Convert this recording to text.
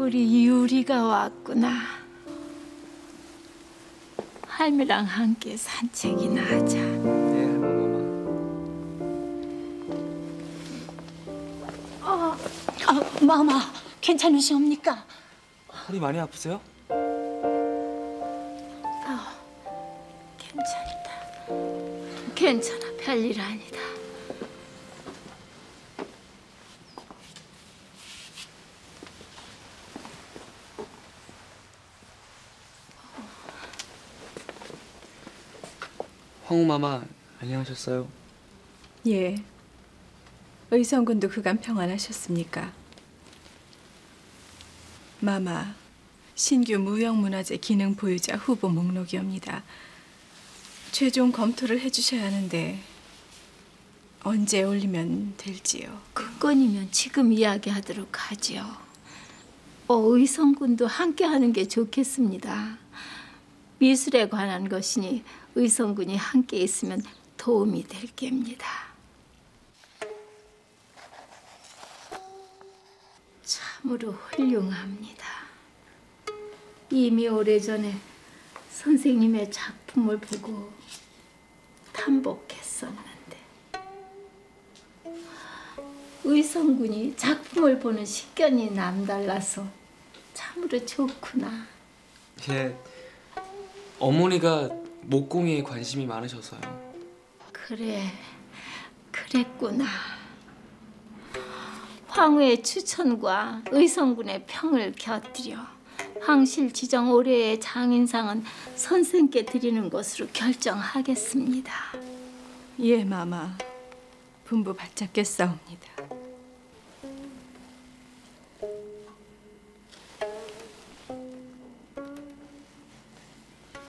우리 유리가 왔구나. 할미랑 함께 산책이나 하자. 네, 할머니. 마마, 괜찮으시옵니까? 허리 많이 아프세요? 괜찮다. 괜찮아, 별일 아니다. 황후마마, 안녕하셨어요? 예. 의성군도 그간 평안하셨습니까? 마마, 신규 무형문화재 기능 보유자 후보 목록이옵니다. 최종 검토를 해주셔야 하는데 언제 올리면 될지요? 그 건이면 지금 이야기하도록 하지요. 의성군도 함께하는 게 좋겠습니다. 미술에 관한 것이니 의성군이 함께 있으면 도움이 될 겁니다. 참으로 훌륭합니다. 이미 오래전에 선생님의 작품을 보고 탐복했었는데 의성군이 작품을 보는 식견이 남달라서 참으로 좋구나. 예, 어머니가 목공에 관심이 많으셔서요. 그래, 그랬구나. 황후의 추천과 의성군의 평을 곁들여 황실 지정 올해의 장인상은 선생께 드리는 것으로 결정하겠습니다. 예, 마마. 분부 바짝겠사옵니다.